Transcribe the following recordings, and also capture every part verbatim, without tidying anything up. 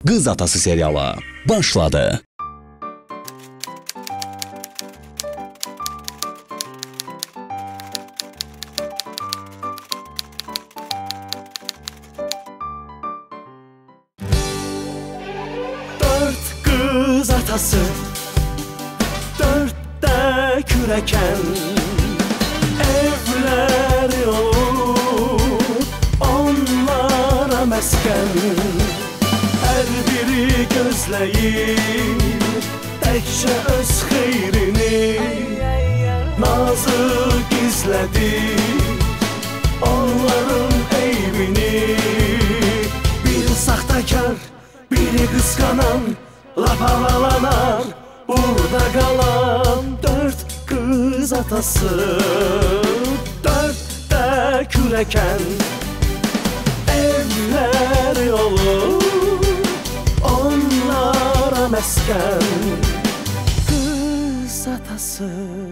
Qız Atası serialı başladı. Dört kız atası, dörtte küreken evler olur, onlara mesken. Her biri gözleyir təkcə öz xeyrini, nazı gizlədir onların eybini. Bir saxtakar, biri qıskanan, laf havalanar burada qalan dört kız atası, dörtte kürəkən evlər olur, onlara məskən. Kız atası.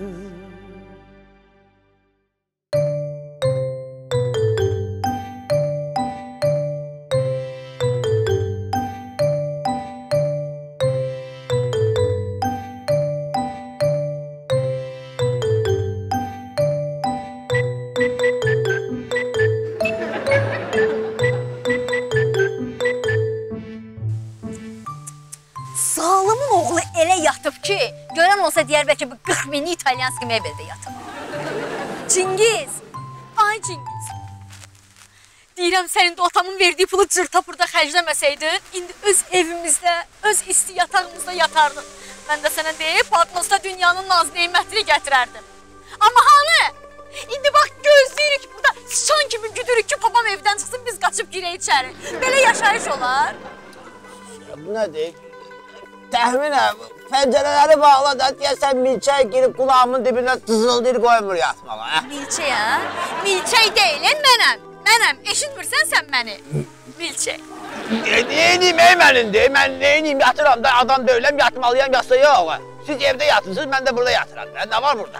Zalımın oğlu elə yatıb ki, görən olsa deyər bəlkə bu qırx minli İtalyanski mebeldə yatıb. Çingiz, ay Çingiz. Deyirəm, sənin də atamın verdiyi pulu cırtapırda xərcləməsəydin, indi öz evimizdə, öz isti yatağımızda yatardın. Mən də sənə deyib, Patmosda dünyanın naz neymətini gətirərdim. Amma hanı? İndi bax, gözləyirik burada sıçan kimi güdürük ki, babam evdən çıxsın, biz qaçıb girək içəri. Belə yaşayış olar. Bu nədir? Təxminən, pəncərələri bağla da, deyəsən milçək girib qulağımın dibində cızıldır qoymur yatmağa. Milçək, hə? Milçək deyilən mənəm. Mənəm, eşitmirsən sən məni? Milçək. Neyiniyim ey mənindir? Mən neyiniyim, yatıram da adam döyləm, yatmalıyam, yatsa yox. Siz evdə yatırsınız, mən də burada yatıram. Nə var burada?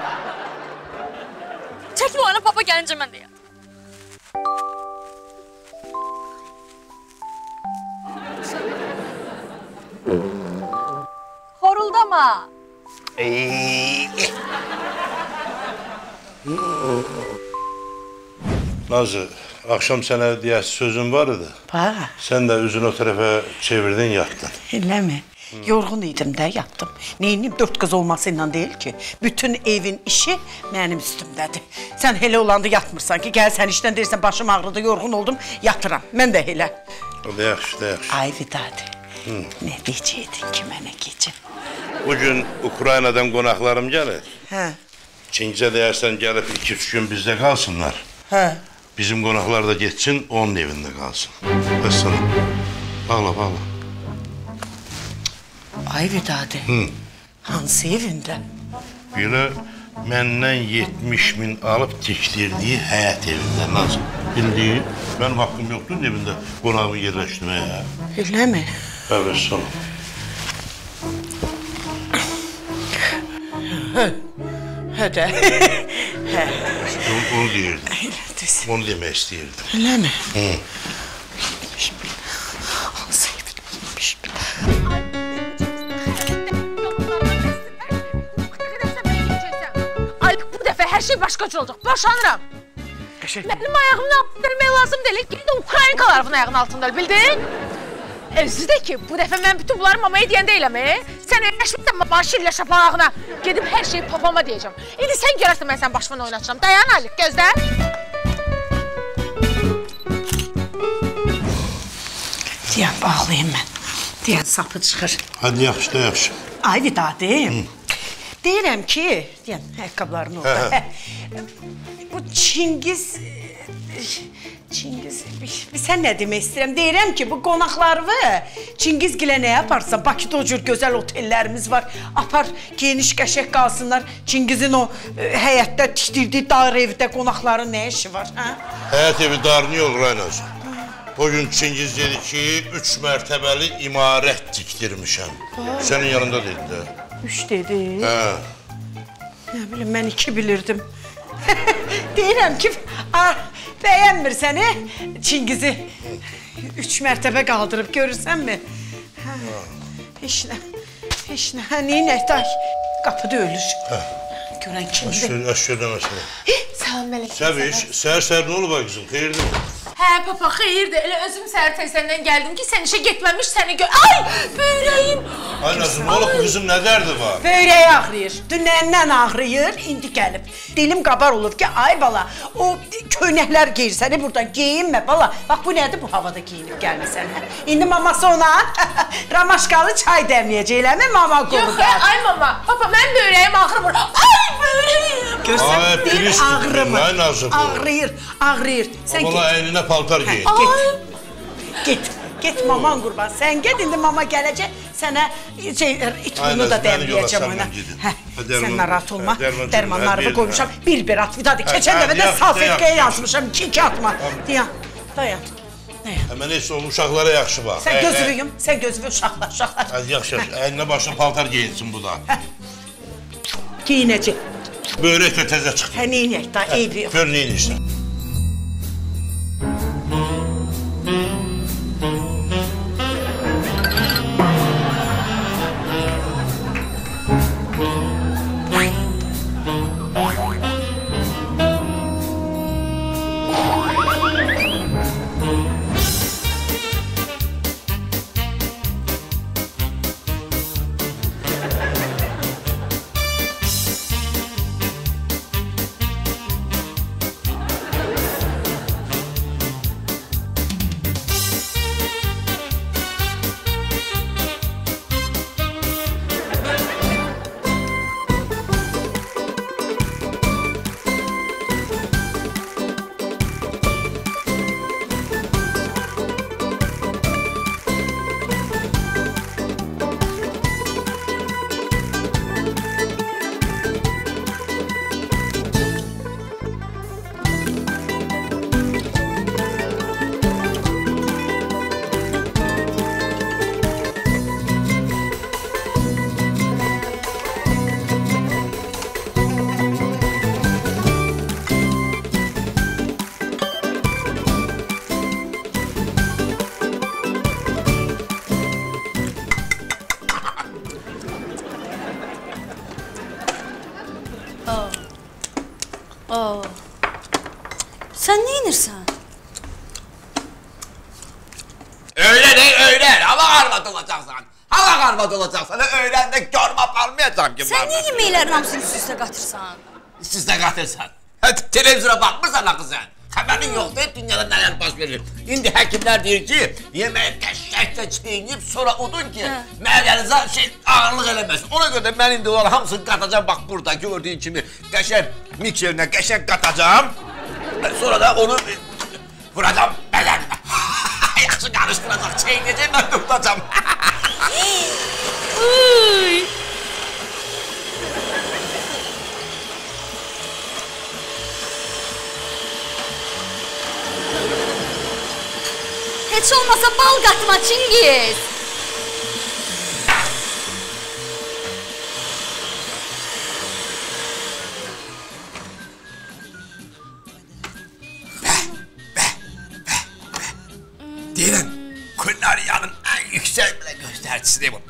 Çəkil o ana, papa gəlincə mən də yatım. Horuldama. Nazı, akşam sənə deyəsi sözüm var idi. Var. Sən də üzünü o tərəfə çevirdin, yatdın. Elə mi? Yorğun idim də, yatdım. Neyinib dörd qız olmasıyla deyil ki, bütün evin işi mənim üstümdədir. Sən elə olanda yatmırsan ki, gəl sən işdən deyirsən, başım ağrıdı, yorğun oldum, yatıram. Mən də elə. O da yaxşı, da yaxşı. Ay Vidadi, nə deyəcəkdin ki mənə gecə? Bugün Ukraynadan qonaqlarım gəlir. Hə. Çingizə deyərsən gəlib iki üç gün bizdə qalsınlar. Hə. Bizim qonaqlar da getsin, onun evində qalsın. Bəssən, bağla, bağla. Ay Vidadi, hansı evində? Belə məndən yetmiş min alıb tikdirdiyi həyət evində, Nazı. Bildiyi, mənim haqqım yoxdur evində qonağımı yerləşdirməyə. Elə mi? Bəvəssən. Hə də. Hə. Onu deyirdim. Onu demək istəyirdim. Elə mi? Hı. Hansı evindəymiş? Ay, bu dəfə hər şey başqaca olacaq. Boşanıram. Mənim ayağımın altında ölmək lazım deyil. Yine də Ukraynalıların ayağının altında, bildin? Özü də ki, bu dəfə mən bütün bunları mamaya deyən deyiləm, e? Sən öyrəşmirsən mama şillə şapalağına. Gedib hər şeyi papama deyəcəm. İndi sən görərsən mən sən başımdan oynatacağım. Dayan Alik, gözlə. Deyən, bağlayayım mən. Deyən, sapı çıxır. Hadi yaxşı da yaxşı. Ay Vidadi, deyirəm ki, deyən, ayaqqabıların orada. Bu Çingiz... Çingiz, sən nə demək istəyirəm? Deyirəm ki, bu qonaqlarını Çingizgilə nə yaparsan? Bakıda o cür gözəl otellərimiz var. Apar, geniş qəşək qalsınlar. Çingizin o həyətdə tikdirdiyi dar evdə qonaqların nə işi var? Həyət evi darını yol, Raynacığım. O gün Çingiz dedi ki, üç mərtəbəli imarət tikdirmişəm. Sənin yanında dedi də. Üç dedi? Hə. Nə bilim, mən iki bilirdim. Deyirəm ki, bəyənmir səni, Çingizi Üç mərtəbə qaldırıb, görürsənmi? Hə, heç nə, heç nə. Hə, neynək, day? Qapıda ölür. Hə. Görən kimdir? Əşkədən məsələ. Salam mələkə. Səbiş, səhər-səhər nə olub ay qızım, xeyirdir? Hə, papa, xeyirdir. Elə özüm səhər tezdən gəldim ki, sən işə getməmiş, səni gör... Ay, böyrəyim! Ay Nazım, nə olub bu qızım, nə dərdi var? Böyrəyi ağrıyır, dünəndən ağrıyır, indi gəlib. Dilim qabar olub ki, ay bala, o köynəklər geyirsən, buradan geyinmə bala. Bax, bu nədir bu havada geyinib gəlməsən, hə? İndi maması ona ramaşkalı çay dəmləyəcək, eləmi mama qurban? Yox, hə, ay mama, papa, mən böyrəyim ağrımır. Ay, böyrəyim! Görsən, Ay, deyir pis ağrımır. ay Nazım bu. Ağrıyır, ağrıyır. Sən Bala get. əyninə paltar giyin. Get, get, get maman qurban. Sən get, indi mama gələcək, sənə şey, itunu da dəmləyəcəm ona. Hə, sən narahat olma, dərmanlarımı qoymuşam, bir-bir at, vidadır. Keçən dəfə də salfetkaya yazmışam, iki-iki atma. Dayan, dayan, dayan. Həmən heç onun uşaqlara yaxşı bax. Sən gözünü yum, sən gözünü uşaqlar, uşaqlar. Yaxşı, yaxşı, əyninə başına paltar giyinsin bu da. Giyinəcək. Böyrək də təzə çıxdı. Hə, neynək da, eybi yox. Gör neynirsən. Sən nə inirsən? Öyle değil, öyle. Hava karma dolacaksan. Hava karma dolacaksan. Öğlen de görme aparmayacağım ki. Sən niyə yeməklərin hamısını üst-üstə qatırsan? Üst-üstə qatırsan. Televizyona bakmırsan akı sen. Haberin yoktu, dünyada neler baş verir. Şimdi həkimlər deyir ki, yemeği qəşəklə çiğneyip sonra udun ki, mədəninizə şey ağırlıq eləməsin. Ona görə də mən indi onları hamısını qatacağım, bax burada gördüyün kimi qəşək mikserine qəşək qatacağım. Sonra da onu vuracağım bələnimə. Yaxşı qarışdıracaq, çeynəyəcək, mən tutacağım. Uy! Heç olmasa bal qatma Çingiz. Deyirəm, Kulinariyanın en yüksek bile göstericisi bu.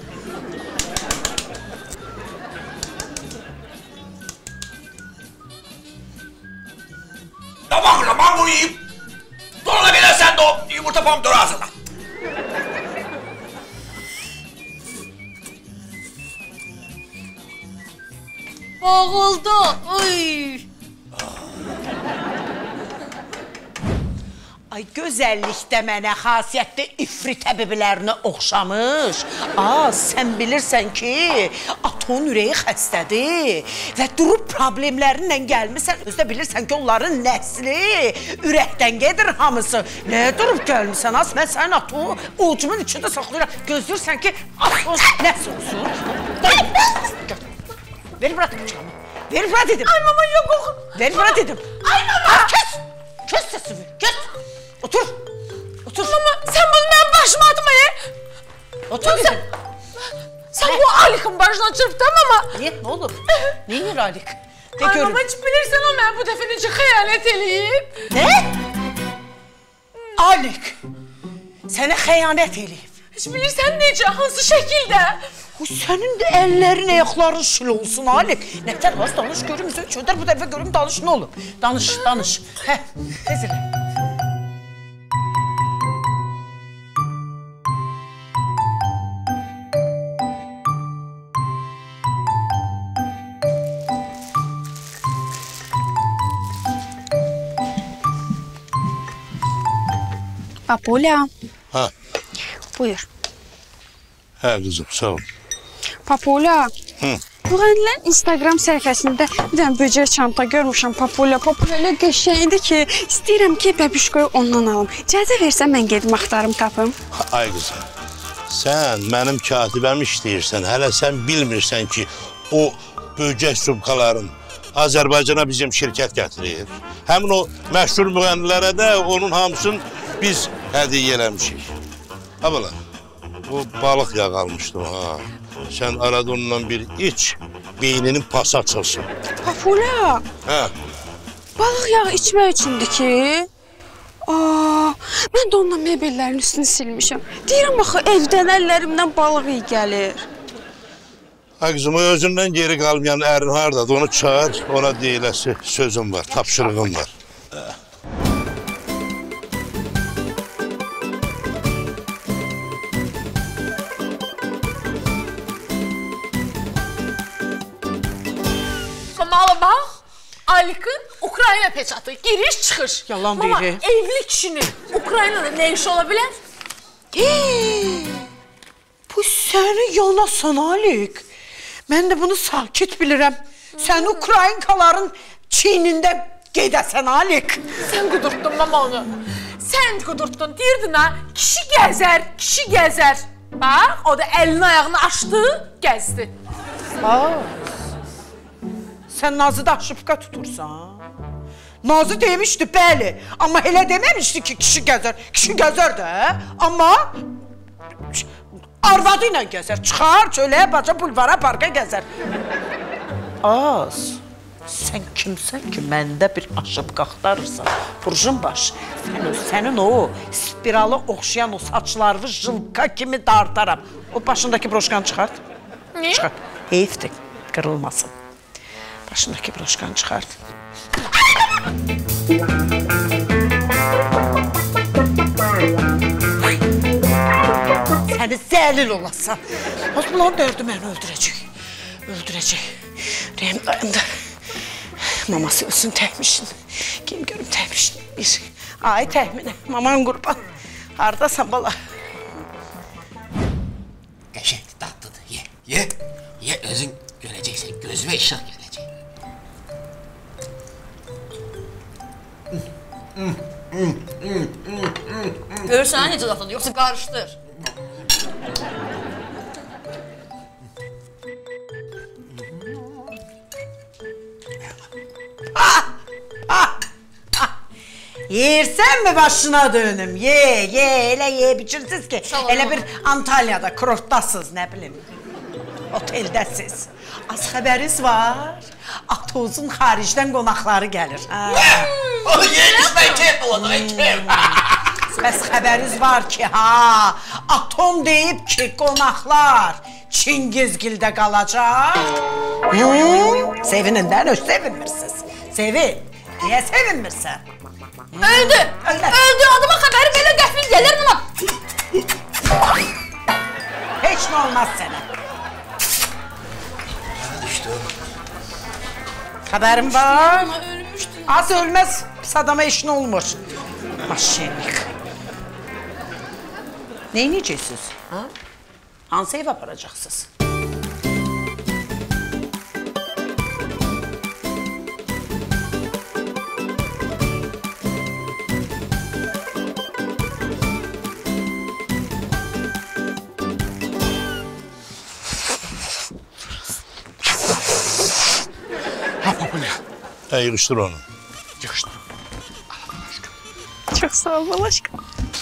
Ya bak ulan ben bunu yiyeyim. Sonra bile sen de o yumurta pomidor'u hazırla. Boğuldu. Uy! Ay, gözəllikdə mənə xasiyyətli ifrit həbiblərini oxşamış. Aa, sən bilirsən ki, atonun ürəyi xəstədir və durub problemlərinlə gəlmirsən. Özdə bilirsən ki, onların nəsli ürəkdən gedir hamısı. Nəyə durub gəlmirsən? Az, mən sənin atonu ucumun içində saxlayıram. Gözlürsən ki, aton nəs olsun. Ver bura dedim. Ver bura dedim. Ay mama yok oxun. Ver bura dedim. Ay mama. Kes. Kes sesimi. Kes. Otur. Otur. Mama sen bunu benim başıma atma ya. Otur dedim. Sen, sen bu Alik'in başına çırptın ama. Niye? Ne olur? Neyin Alik? De Ay görün. mama hiç bilirsen o ben bu defa necə xəyanət eləyib. Ne? Alik. sənə xəyanət eləyib. Heç bilirsən necə, hansı şəkildə? O sənin də əllərin, ayaqların şil olsun Alik. Nətər az danış görüm, üzün çöndər bu dəfə görüm danış nə olub. Danış, danış. Hə, tez elə. Papulya. Ha. Buyur. Hə qızım, sağ ol. Papulya. Hı. Müğənnilərin Instagram səhifəsində bir dənə böcək çanta görmüşəm Papulya. Papulya elə qəşəngdir ki, istəyirəm ki, bəbüşkoyu ondan alım. İcazə versən mən gedim axtarım tapım. Ay qızım, sən mənim katibəm işləyirsən, hələ sən bilmirsən ki, o böcək subkaların Azərbaycana bizim şirkət gətirir. Həmin o məşhur müğənnilərə də onun hamısını biz hədiyyə eləmişik. Ha bala, o balıq yağı almışdım ha. Sən arada onunla bir iç, beyninin pası açılsın. Papulya. Hə. Balıq yağı içmək üçündür ki. Aa, mən də onunla mebellərin üstünü silmişəm. Deyirəm axı, evdən əllərimdən balıq iyi gəlir. Ha qızım, o özündən geri qalmayan ərin hardadır, onu çağır, ona deyiləsi sözüm var, tapşırığım var. Mamalı bax, Alik'in Ukrayna peçatı, giriş çıxış. Yalan Mama, deyir. evli kişinin Ukraynada nə işi ola bilər? Hey, bu səni yanasan Alik. Mən də bunu sakit bilirəm. Sən Ukraynaların çiynində gedəsən Alik. Sən qudurtdun mama onu. Sən qudurtdun, deyirdin ha, kişi gəzər, kişi gəzər. Bax, o da əlini ayağını açdı, gəzdi. Aa, sən Nazıda aşıfqa tutursan. Nazı demişdi, bəli. Amma elə deməmişdi ki, kişi gəzər. Kişi gəzər də, amma arvadı ilə gəzər. Çıxar çöləyə, baca, bulvara, parka gəzər. Az, sən kimsən ki, məndə bir aşıfqa axtarırsan? Purjun baş, sən öz, sənin o spiralı oxşayan o saçlarını jılka kimi dartaram. O başındakı broşkanı çıxart. Ne? Çıxart. Heyifdir, qırılmasın. Başındakı broşkanı çıxart. Səni zəlil olasan. Az bulan dördü məni öldürəcək. Öldürəcək. Rəhim dayandı. Maması ölsün təhmişin. Kim görüm təhmişin. Bir. Ay təhminə, maman qurban. Haradasan bala? Qəşəngdir, dadlıdır. Ye, ye. Ye, özün görəcəksən, gözünə işıq gələcək. Görürsən necə dadlıdır, yoxsa qarışdır. Yersən mi başına dönüm? Ye, ye, elə ye biçirsiniz ki, elə bir Antalya'da kurortdasınız, nə bilim, oteldəsiz. Az xəbəriz var, Atozun xaricdən qonaqları gəlir. O yenişmək kim onu, kim? Bəs xəbəriz var ki, ha, Atom deyib ki, qonaqlar Çingizgildə qalacaq. Sevinin də, öz sevinmirsiniz. Sevin, niyə sevinmirsən? Öldü, öldü, adıma xəbəri belə qəfil gəlir buna. Heç nə olmaz sənə. Xəbərim var. Az ölməz, pis adama heç nə olmur. Maşenlik. Neyniyəcəksiniz? Hansı ev aparacaqsınız? Hə, yığışdır onu. Yığışdır. Çox sağ ol, Balaşqa.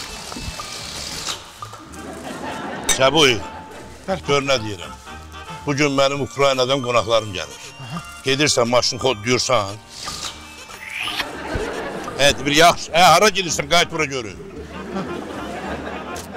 Səbuy, gör nə deyirəm. Bugün mənim Ukraynadan qonaqlarım gəlir. Gedirsən, maşını kodluyursan. Hə, bir yaxşı, hə, hara gedirsən, qayıt bura görün.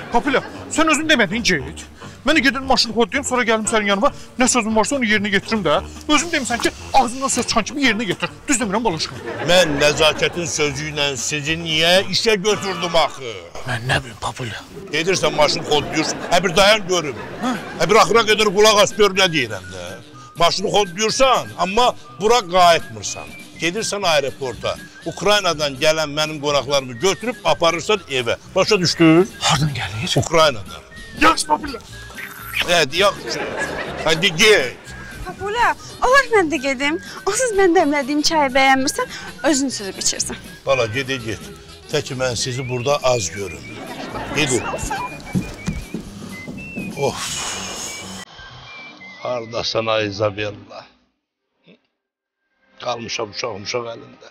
Papuля, sen özün demədin get. Mən də gedim maşını kodlayım, sonra gəlim sənin yanıma. Nə sözüm varsa onu yerinə getirim də. Özün demisən ki, ağzından söz çıxan kimi yerinə getir. Düz demirəm balaşqan. Mən nəzakətin sözü ilə sizi niyə işə götürdüm axı? Mən nə bilim Papuля. Gedirsən maşını kodlayırsan, hə bir dayan görüm. Hə bir axıra qədər qulaq as gör nə deyirəm də. Maşını kodlayırsan, amma bura qayıtmırsan. Gedirsən aeroporta, Ukraynadan gələn mənim qonaqlarımı götürüb aparırsan evə. Başa düşdün? Hardan gəlir? Ukraynadan. Yaxşı Papuля. Evet, yaxşı. Hadi get. Papuля, olar mən də gedim. Onsuz mən dəmlədiyim çayı bəyənmirsən, özün sürüb içirsən. Bala, gedə get. Təki mən sizi burada az görüm. Gedin. Of. Hardasan ay Izabella. Qalmışam uşaq uşaq əlində.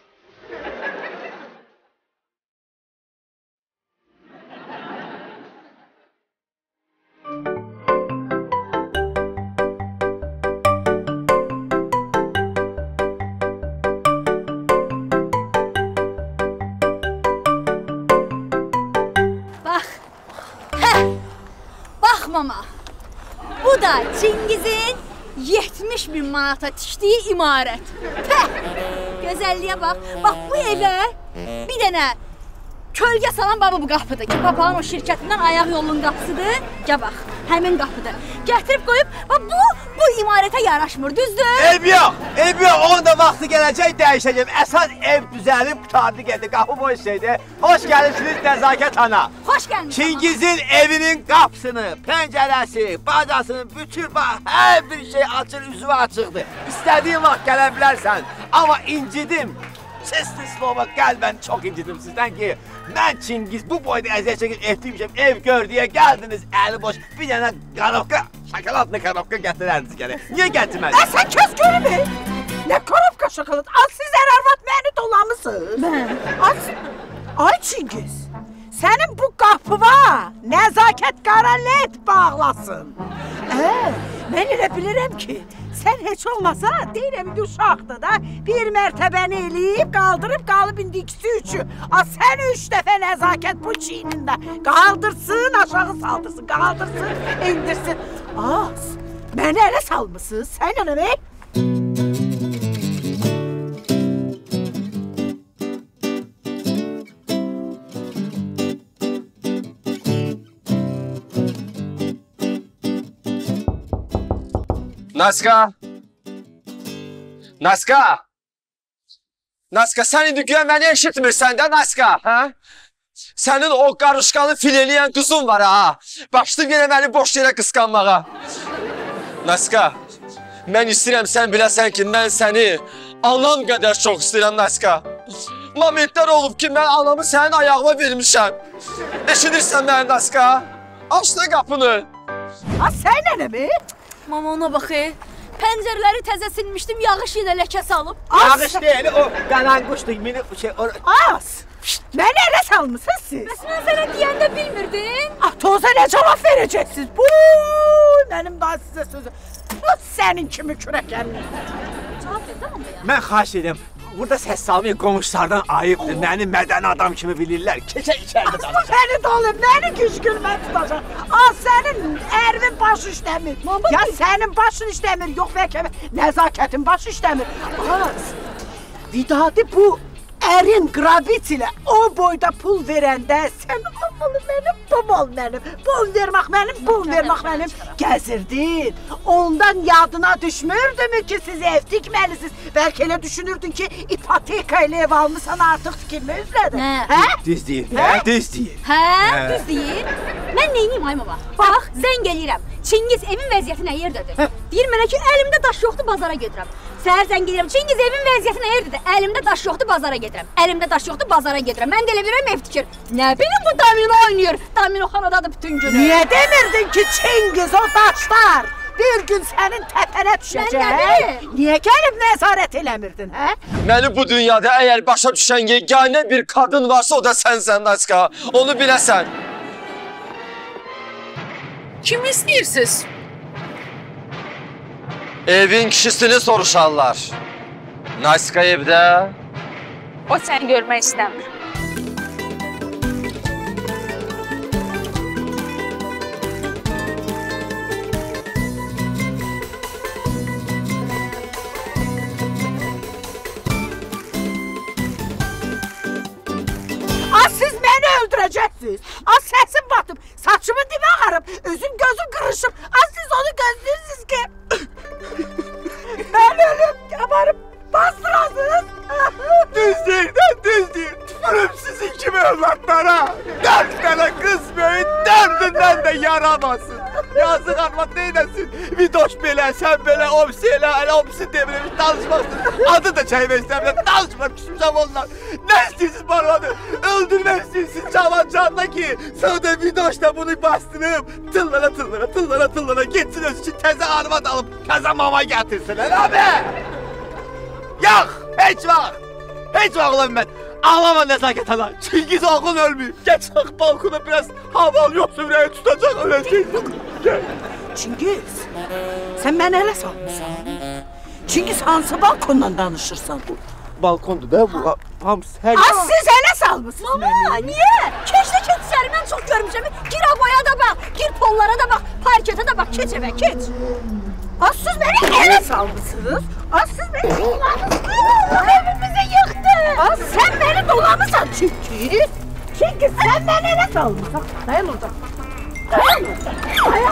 Mama, bu da Çingiz'in yetmiş bin manata tikdiyi imarət. Pəh, gözəlliyə bax. Bax bu evə bir dənə kölgə salan baba bu qapıdır ki, papağın o şirkətindən ayaq yolunun qapısıdır. Gəl bax, həmin qapıdır. Gətirib qoyub, bax bu, bu imarətə yaraşmır, düzdür? Ev yox, ev yox, onun da vaxtı gələcək dəyişəcəm. Əsas ev düzəlib, qutardı gəldi, qapı boş şeydir. Hoş gəlirsiniz Nəzakət ana. Hoş gəlmişsiniz. Çingizin evinin qapısını, pəncərəsi, bacasını, bütün bax, hər bir şey açır, üzvü açıqdır. İstədiyin vaxt gələ bilərsən, amma incidim. Sesli slova qəlbən çox incidim sizdən ki, mən Çingiz bu boyda əziyyət çəkib etdiymişəm, ev gör deyə gəldiniz, əli boş, bir dənə qanovka, şokoladlı qanovka gətirərdiniz gələ. Niyə gətirmədiniz? Ə, sən kəs görmür. Nə qanovka şokolad? Az sizlər arvad məni dolamısınız. Mən. Az, ay Çingiz, sənin bu qapıva nəzakət qara led bağlasın. Ə, mən elə bilirəm ki, sən heç olmasa, deyirəm indi uşaqdır da, bir mərtəbəni eləyib, qaldırıb, qalıb indi ikisi üçü. A, sən üç dəfə nəzakət bu çiynində qaldırsın, aşağı saldırsın, qaldırsın, indirsin. Az, məni ələ salmısınız, sən nə demək? Naska! Naska! Naska, sən indi güya məni eşitmirsən də, Naska, hə? Sənin o qarışqanı fileləyən qızın var, ha? Başlayıb yenə məni boş yerə qısqanmağa. Naska, mən istəyirəm sən biləsən ki, mən səni anam qədər çox istəyirəm, Naska. Momentlər olub ki, mən anamı sənin ayağıma vermişəm. Eşidirsən məni, Naska? Aç da qapını. Ha, sən nə demək? Mama ona baxı, pəncərələri təzə silmişdim, yağış ilə ləkə salıb. Yağış deyil, o qanan quşdur, mini şey... Az! Məni ələ salmısınız siz? Bəs mən sənə deyəndə bilmirdin? Ah, toza nə cavab verəcəksiniz? Buy, mənim daha sizə sözüm. Bu sənin kimi kürəkənli. Cavab ver, tamam mı ya? Mən xahiş edirəm, burada səs salmayın, qonşulardan ayıbdır, məni mədəni adam kimi bilirlər. Keçə içəridə danışaq. Aslı məni dolub, məni güzgülmə tutacaq. Az, sənin ərvin başı işləmir. Ya sənin başın işləmir, yox bəlkə nəzakətin başı işləmir. Az, Vidadi bu ərin qrabit ilə o boyda pul verəndə sən almalı mənim, bum ol mənim, bum vermək mənim, bum vermək mənim gəzirdin. Ondan yadına düşmürdümü ki, siz ev tikməlisiniz. Bəlkə elə düşünürdün ki, ipoteka ilə ev almışsan artıq tikilmə üzrədir. Hə? Düz deyir, hə? Düz deyir. Hə, düz deyir. Mən neyniyim ay baba? Bax, zəng eləyirəm. Çingiz evin vəziyyəti nə yerdədir? Deyir mənə ki, əlimdə daş yoxdur, bazara gedirəm. Səhər zəng eləyirəm, Çingiz evin vəziyyəti nə yerdədir? Əlimdə daş yoxdur, bazara gedirəm. Əlimdə daş yoxdur, bazara gedirəm. Mən də elə bilirəm ev tikir. Nə bilim bu domino oynayır. Domino xanadadır bütün günü. Niyə demirdin ki, Çingiz o daşlar bir gün sənin təpənə düşəcək? Mən nə bilim? Niyə gəlib nəzarət eləmirdin, hə? Məni bu dünyada əgər başa düşən yeganə bir qadın varsa, o da sənsən, Naska. Onu biləsən. Kimi istəyirsiniz? Evin kişisini soruşarlar. Naska evdə. O səni görmək istəmir. çingiz. Az səsim batıb, saçımın dibə ağarıb, özüm gözüm qırışıb. Az siz onu gözləyirsiniz ki. Mən ölüm, qabarıb, bastırasınız. Düz deyirdən düz deyir. Tüpürüm sizin kimi evlatlara. Dört tane kız böyük dördündən də yaramasın. Yazıq arvad neyləsin? Vidoş belə, sən belə, omsi elə, elə omsi demirmiş, danışmazsın. Adı da çayma istəmirəm, danışmam, küsmüşəm onlar. Nə istəyirsiniz bu arvadı? Öldürmək istəyirsiniz cavan canına ki, sonra da Vidoş da bunu bastırıb, tıllara tıllara, tıllara tıllara geçsin öz için təzə arvad alıb, təzə mama gətirsinlər, abi! Yox, heç vaxt, heç vaxt olam mən. Ağlama nəzakət ana, Çingiz oğlun ölməyib. Geç çıx balkona biraz haval yoxsa ürəyi tutacaq, öləcək. Çingiz, sən məni elə salmışsan. Çingiz hansı balkondan danışırsan? Balkondur da bu, hamısı hər... Az siz elə salmışsınız məni. Mama, niyə? Keşdə keç səri, mən çox görmüşəm. Gir avoya da bax, gir pollara da bax, parkete da bax, keç evə, keç. Az siz məni elə salmışsınız. Az siz məni dolamısınız. Evimizi yıxdı. Az sən məni dolamısan çünki. Çünki sən məni elə salmışsan. Dayan orada. Dayan orada. Dayan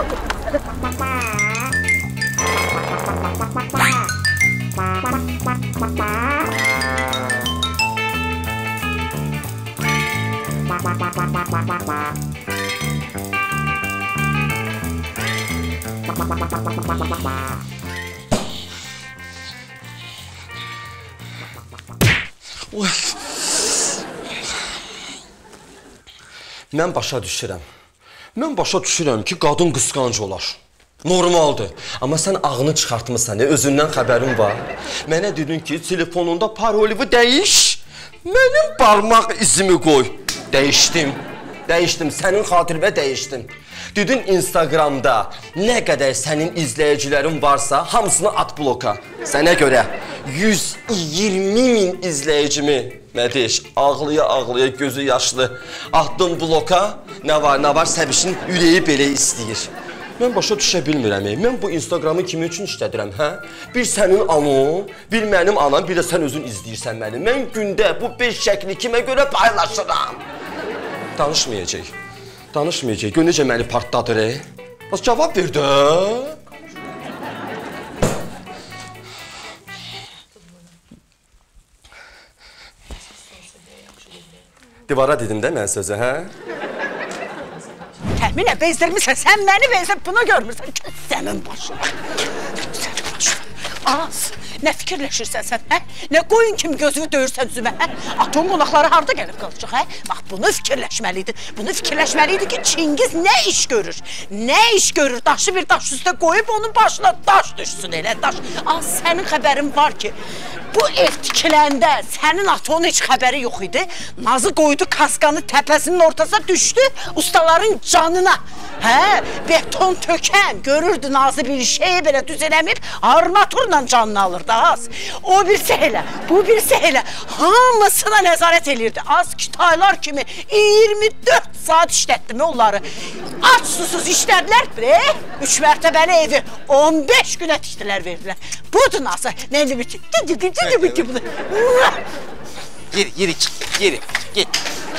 Mən başa düşürəm. Mən başa düşürəm ki, qadın qısqanc olar. Normaldır. Amma sən ağını çıxartmısan, özündən xəbərin var. Mənə dedin ki, telefonunda parolivi dəyiş. Mənim parmaq izimi qoy. Dəyişdim. Dəyişdim. Sənin xatirinə dəyişdim. Dedin Instagramda nə qədər sənin izləyicilərin varsa, hamısını at bloka. Sənə görə yüz iyirmi min izləyicimi Mədiş, ağlıya-ağlıya, gözü yaşlı atdım bloka. Nə var, nə var, Səbişin ürəyi belə istəyir. Mən başa düşə bilmirəm, mən bu Instagramı kimi üçün işlədirəm, hə? Bir sənin anan, bir mənim anam, bir də sən özün izləyirsən məni. Mən gündə bu beş şəkli kimə görə paylaşıram? Danışmayacaq, danışmayacaq. Gör necə məni partladır, e? Az cavab ver də. Divara dedim də mən sözü, hə? Təxminə bezdirmişsən, sən məni bezdirib bunu görmürsən. Sənin başına. Sənin başına. Az, nə fikirləşirsən sən, hə? Nə qoyun kimi gözünü döyürsən üzümə, hə? Atom qonaqları harada gəlib qalacaq, hə? Bax, bunu fikirləşməliydin. Bunu fikirləşməliydin ki, Çingiz nə iş görür? Nə iş görür? Daşı bir daş üstə qoyub onun başına daş düşsün elə, daş. Az, sənin xəbərin var ki, bu ev tikiləndə sənin atonun heç xəbəri yox idi. Nazı qoydu kaskanı təpəsinin ortasına düşdü ustaların canına. Hə, beton tökən görürdü Nazı bir şey belə düz eləməyib, armaturla canını alırdı az. O birisi elə, bu birisi elə hamısına nəzarət elirdi. Az kitaylar kimi iyirmi dörd saat işlətdim onları. Aç susuz işlədilər bre. Üç mərtəbəli evi on beş günə tikdilər verdilər. Budur Nazı, neyini bitir? Didi didi didi bitir bunu. Yeri, yeri çık, yeri, git.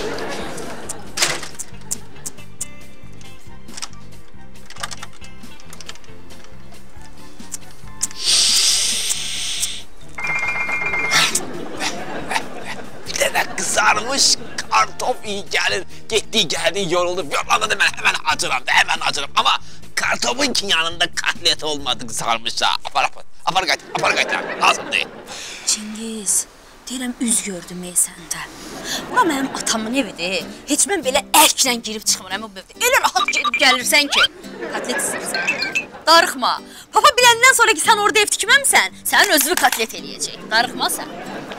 Kızarmış kartof iyi gelir. Gitti geldi yoruldu. Yoruldu da ben hemen acıram da hemen acıram. Ama kartofun ki yanında katlet olmadı kızarmış ha. Apar apar. Apar gayet. Apar gayet. Lazım değil. Çingiz, deyirəm üz gördüm ey səndə. Bura mənim atamın evidir. Heç mən belə ərklə girib çıxmıram bu evdə. Elə rahat gedib gəlirsən ki. Katlet istəyirsən. Darıxma. Papa biləndən sonra ki sən orada ev tikməmsən, sənin özünü katlet eləyəcək. Darıxma sən.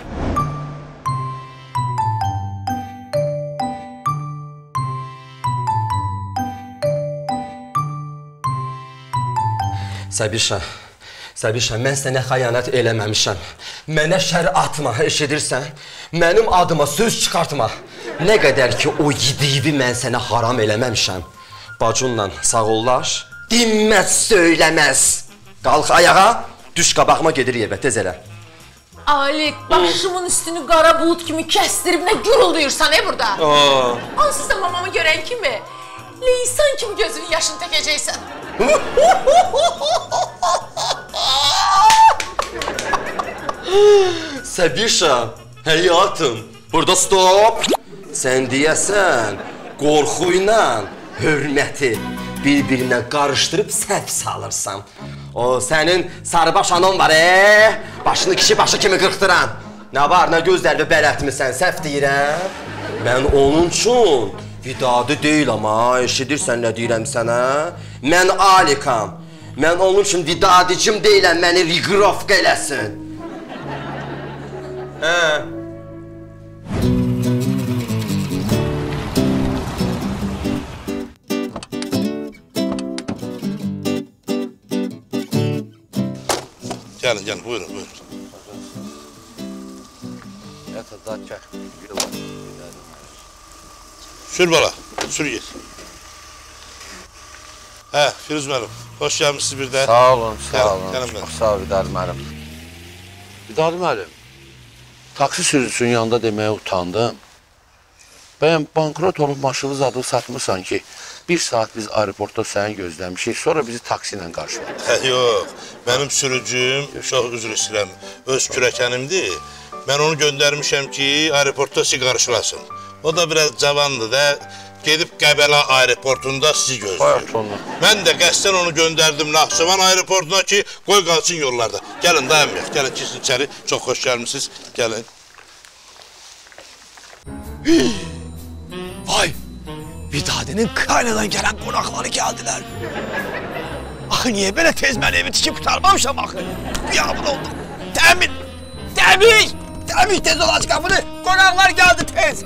Səbişə, Səbişə, mən sənə xəyanət eləməmişəm. Mənə şər atma, eşidirsən? Mənim adıma söz çıxartma. Nə qədər ki, o yediyi mən sənə haram eləməmişəm. Bacınla sağollar, dinməz, söyləməz. Qalx ayağa, düş qabağıma gedir evə, tez elə. Alik, başımın üstünü qara bulut kimi kəsdirib nə gürüldüyürsən e burada? Aa. Onsuz da mamamı görən kimi, Leysan kimi gözünün yaşını təkəcəksən. Səbişa, həyatım, burada stop. Sən deyəsən, qorxu ilə hörməti bir-birinə qarışdırıb səhv salırsan. O, sənin sarıbaş anan var, e? Başını kişi başı kimi qırxdıran. Nə var, nə gözlər və bələtmisən, səhv deyirəm. Mən onun üçün vidadi deyil ama, eşidirsən nə deyirəm sənə? Mən Alikam. Mən onun üçün vidadicim deyiləm, məni riqrovka eləsin. Hə. Gelin, gelin, buyurun, buyurun. Yatır, da gel. Sür bala, sür git. Hə, Firuz müəllim, hoş gəlmişsiniz bir də. Sağ olun, sağ Gəlin, olun. gəlin mənim. Çox sağ ol, Vidar müəllim. Vidar müəllim, taksi sürücüsünün yanında deməyə utandım. Bəyəm, bankrot olub maşını zadı satmışsan ki, bir saat biz aeroportda səni gözləmişik, sonra bizi taksi ilə qarşıladı. Hə, yox, mənim sürücüm, çox üzr istəyirəm, öz kürəkənimdir. Mən onu göndərmişəm ki, aeroportda sizi qarşılasın. O da biraz cavandır da, gedib Qəbələ aeroportunda sizi gözləyir. Mən də qəsdən onu göndərdim Naxçıvan aeroportuna ki, qoy qalsın yollarda. Gəlin, dayanmayaq, gəlin, keçin içəri, çox xoş gəlmişsiniz, gəlin. Vay, Vidadi'nin kaynadan gelen konakları geldiler. Axı niye böyle tez mən evi tikip kurtarmamışam axı? Yağmur oldu. Təmin, təmin, təmin tez ol aç kapını. Konaklar geldi tez.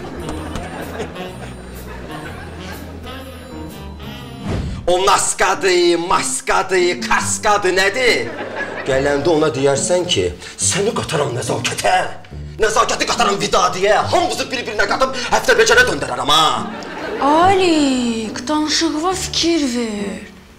O naskadı, maskadı, kaskadı nədir? Gələndə ona deyərsən ki, səni qataram nəzakətə. Nəzakəti qataram Vidadi'yə. Hamımızı bir-birinə qatıb həftə becərə döndərərəm ha. Alik, danışığıma fikir ver.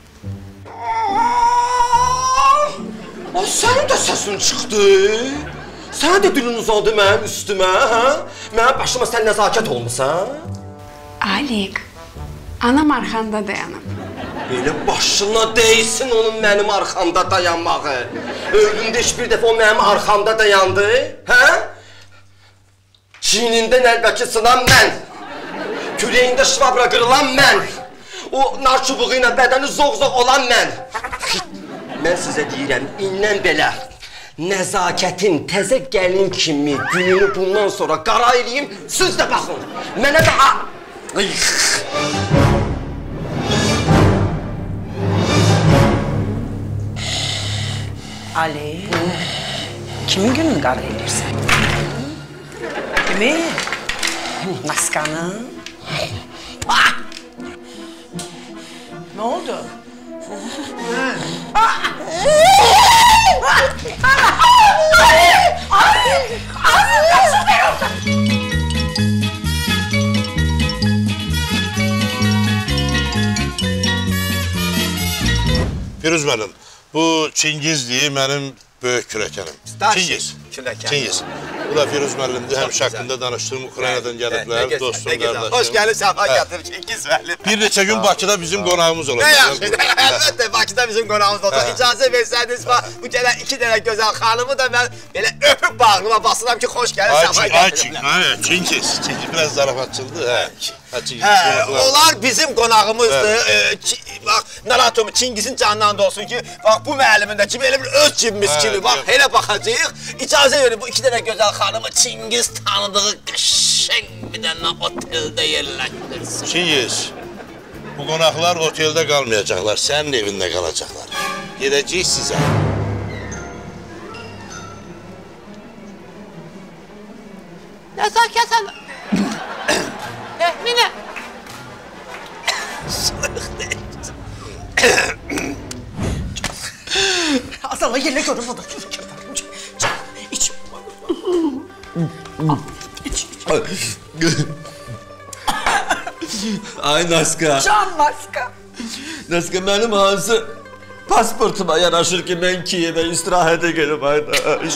Ay, sənin də səsin çıxdı. Sənin də dilin uzandı mənim üstümə, hə? Mənim başıma sən nəzakət olmusan. Alik, anam arxanda dayanıb. Belə başına değsin onun mənim arxamda dayanmağı. Ömrümdə heç bir dəfə o mənim arxamda dayandı, hə? Çiynində nəlbəki sınan mən. Kürəyində şvabra qırılan mən. O nar çubuğu ilə bədəni zoğ-zoğ olan mən. Mən sizə deyirəm, indən belə nəzakətin təzə gəlin kimi gününü bundan sonra qara eləyim, siz də baxın. Mənə də... Ay. Ali, kimin gününü qara eləyirsən? Kimi? Maskanın? Ne oldu? Firuz müəllim, bu Çingizdir, mənim böyük kürəkənim. Çingiz. Kürəkən. Çingiz. Bu da Firuz müəllimdir, həmişə haqqında danışdığım Ukraynadan gəliblər, dostum, qardaşım. Hoş geldin, səfa gətir Çingiz müəllim. Bir neçə gün Bakıda bizim qonağımız olacaq. Ne yaxşı, əlbəttə Bakıda bizim qonağımız olacaq. İcazə versəniz, bu gələn iki dənə gözəl xanımı da mən belə öpüb bağlıma basıram ki, xoş gəlin, səfa gətirim. Ay, Çingiz, Çingiz biraz zarafatçıldır, hə. Hə, onlar bizim qonağımızdır. Bax, Naratomu Çingizin canından da olsun ki, bax bu müəllimin də kimi elə bir öz cibimiz kimi, bax, elə baxacaq. İcazə verin, bu iki dənə gözəl xanımı Çingiz tanıdığı qəşəng bir dənə oteldə yerləşdirsin. Çingiz, bu qonaqlar oteldə qalmayacaqlar, sənin evində qalacaqlar. Gedəcək sizə. Nəzakətən... Təxminə... Soyuq deyil. Azala yerlə görür o da. İç. İç. Ay Naska. Can Naska. Naska, mənim hansı... pasportuma yanaşır ki ben Kiyev'e istirahete gelip ayda.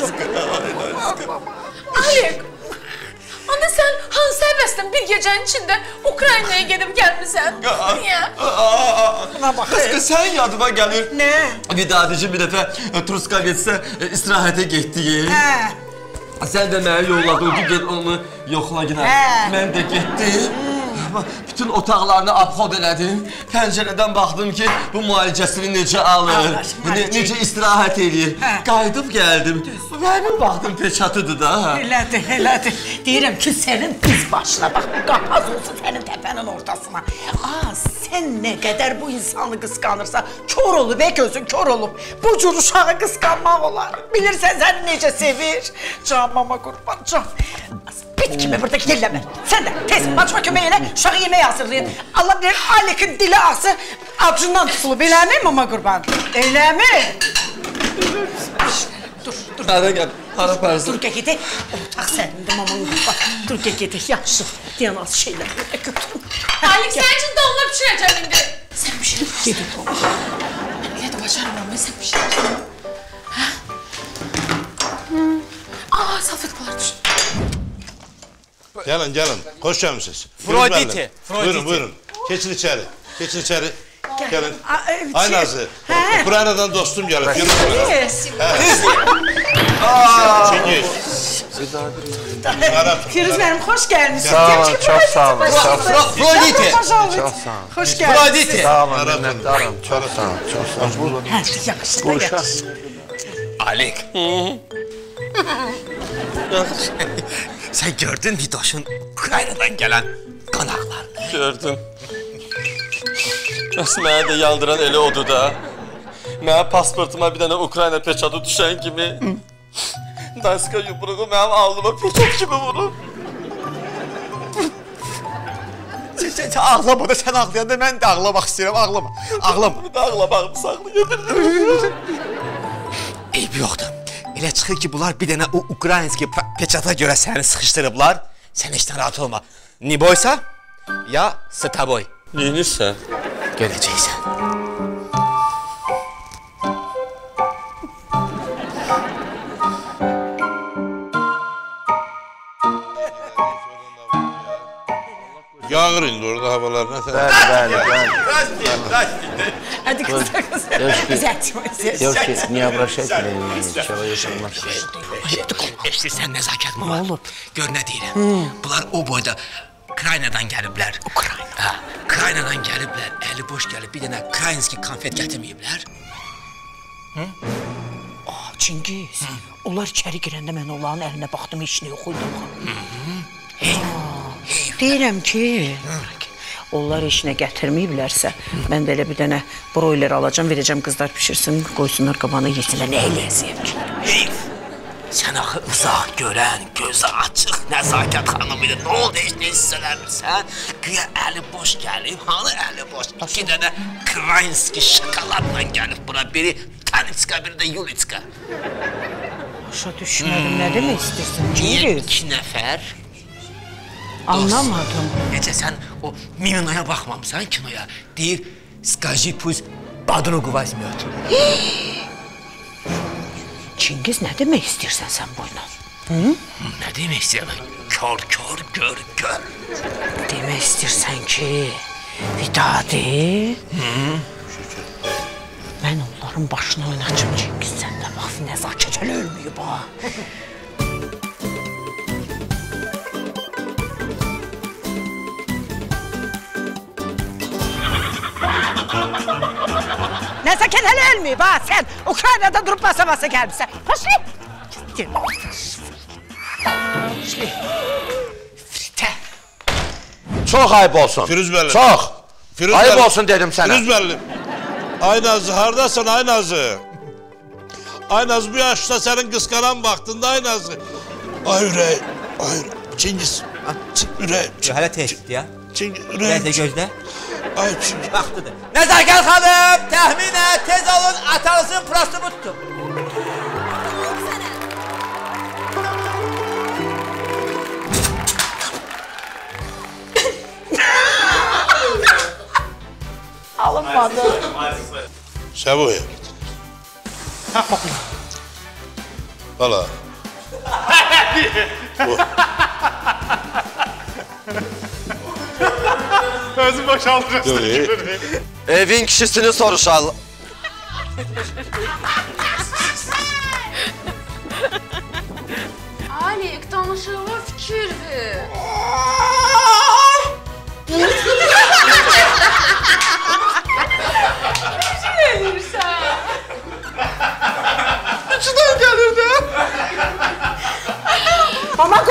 Alek, ana sen hansı həvəsdən bir gecənin içində Ukraynaya gedib gəlmisən? Niyə? Kız kız sen yadıma gelir. Ne? Vidadici bir defa Truskavets'e istirahete gitti. Hə. Sen de beni yolladın ki gel onu yoxla yine. Hə. Ben de gittim. Bütün otaqlarını abxod elədim. Pəncərədən baxdım ki, bu müalicəsini necə alır, ne, necə istirahət eləyir. Qayıdıb gəldim. Mənim baxdım peçatıdır da. Elədir, elədir. Deyirəm ki, sənin qız başına bax, qapaz olsun sənin təpənin ortasına. Aa, sən nə qədər bu insanı qısqanırsa, kör olub, ey gözün kör olub. Bu cür uşağı qısqanmaq olar. Bilirsən səni necə sevir. Can mama qurban, can. Bit kimi burada yerləmə. Sən də tez bacıma kömək elə, uşağı yemək hazırlayın. Allah bilir, Alek'in dili ağzı avcından tutulub, eləmi mama qurban? Eləmi? Dur, dur. Hara gəl, hara pərzə. Dur, gəgidi. Otaq sənindir mama qurban. Dur, gəgidi, yaxşı. Deyən az şeylər belə götürün. Alek, sənin üçün dolma pişirəcəm indi. Sən pişirir. Gedi dolma. Mən elə də bacarmam, mən sən pişirirsən. Hə? Aa, salfetkalar düşün. Gelin gelin, hoş gelmişsiniz. Afroditi. Buyurun buyurun. Geçin içeri. Geçin içeri. Gelin. Ay Aynazı. Ukrayna'dan dostum gelip. Çingiz. Firuz benim hoş gelmişsin. Sağ olun, çok sağ olun. Afroditi. Çok sağ olun. Hoş geldin. Afroditi. Sağ olun, minnettarım. Çok sağ olun, çok sağ olun. Hadi yakıştı da yakıştı. Alek. Sen gördün Vidoş'un Ukrayna'dan gelen konaklarını. Gördüm. Kəs mənə də yandıran elə odur da. Mənim pasportuma bir dənə Ukrayna peçatı düşən kimi Daska yumruğu mənim alnıma peçat kimi vurur. Sen, sen, sen ağlama da sen ağlayanda ben de ağlamak istiyorum, ağlama. Ağlama. Bir də ağlamağını sağlı getirdim. Eybi yoxdur. Elə çıxır ki, bunlar bir dənə o Ukraynski peçata görə səni sıxışdırıblar. Sən heç rahat olma. Ni boysa, ya s taboy. Neyinirsən? Görəcəksən. Yağır indi orada havalar ne Bəli, bəli, bəli. Hadi kızlar kızlar. Девушки, девушки, не обращайте внимания, человек отношения. Eşdirsən nəzakət mi olub? Gör nə deyirəm. Bunlar o boyda Ukraynadan gəliblər. Ukrayna? Ha, Ukraynadan gəliblər, əli boş gəlib bir dənə Ukraynski konfet gətirməyiblər. Hı? Aa, Çingiz, onlar içəri girəndə mən onların əlinə baxdım, heç nə yox idi. Deyirəm ki, onlar heç nə gətirməyiblərsə, mən də elə bir dənə broiler alacam, verəcəm qızlar pişirsin, qoysunlar qabana yesinlər, nə eləyəsiyəm ki? Heyf! Sən axı uzaq görən, gözü açıq, nəzakət xanımıydı, nə oldu heç nə hiss eləmirsən? Güya əli boş gəlib, hanı əli boş? İki dənə Kraynski şokoladla gəlib bura, biri Tanitska, biri də Yulitska. Başa düşmədim, nə demək istəyirsən? Niyə iki nəfər? Anlamadım. Necə sən o Mininoya baxmamısan kinoya? Deyir, skaji puz badrugu vazmiyot. Çingiz, nə demək istəyirsən sən boyla? Nə demək istəyirəm? Kör, kör, gör, gör. Demək istəyirsən ki, Vidadi? Mən onların başına oynayacam Çingiz, sən də bax, nəzakət hələ ölməyib ha. Nəzakət hələ ölməyib ha, sən Ukraynada durub basa-basa gəlmişsən. Hoşli! Fritə! Çox ayıb olsun. Firuz Bey'le. Çox. Firuz Ayıb Bey'le. olsun dedim sənə. Firuz Bey'le. Aynazı, haradasın Aynazı? Aynaz bu yaşta senin kıskanan vaktinde Aynazı. Ay ürey, ay Çingiz. Ürey. Hələ teşkildir ya. Çingiz, ürey. Nəsə gözlə. Ay Çingiz. Vaxtıdır. Nəzakət xanım, təxminə tez olun, atanızın prostitutdur. Alınmadı. Sevo'ya git. Hə, papula. Valla. Özüm boşaldırırsın. Evin kişisini soruşal. Alik, danışıqla fikir ver. İçinden gelirdi. Mama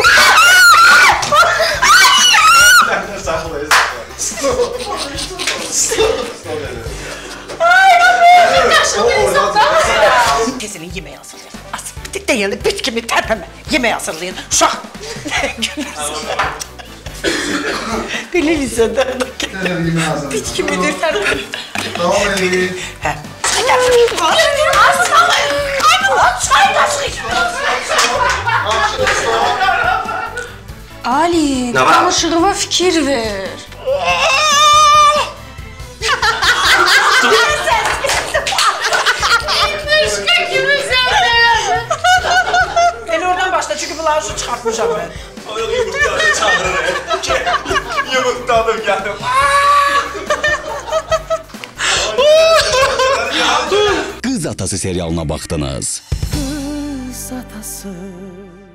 Kesin yemeği hazırlayın. Bitik de yanı bit gibi tepeme. Yemeği hazırlayın. Uşaq. Biliriz senden. Bit gibidir tepeme. Tamam Elif. Hə. Alik, Ne var? danışıqla fikir ver. Elə oradan başla çünki bunları şu çıxartmışam ben. Yumurtadan çağırırım. Yumurtadan geldim. Qız atası serialına baxdınız. Qız atası